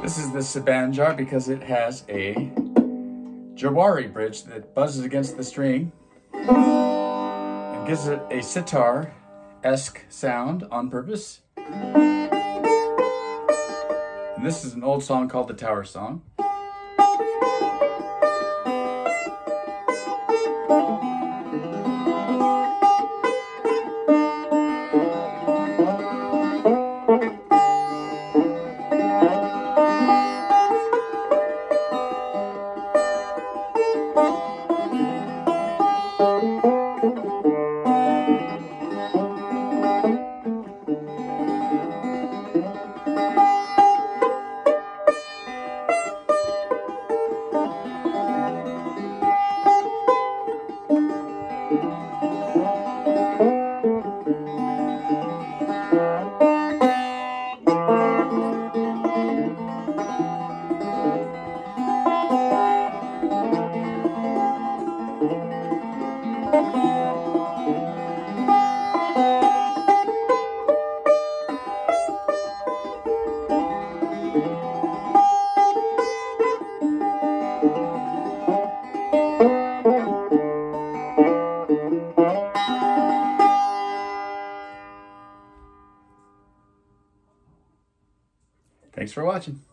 This is the Sibanjar because it has a jawari bridge that buzzes against the string and gives it a sitar-esque sound on purpose. And this is an old song called the Tower Song. Thanks for watching.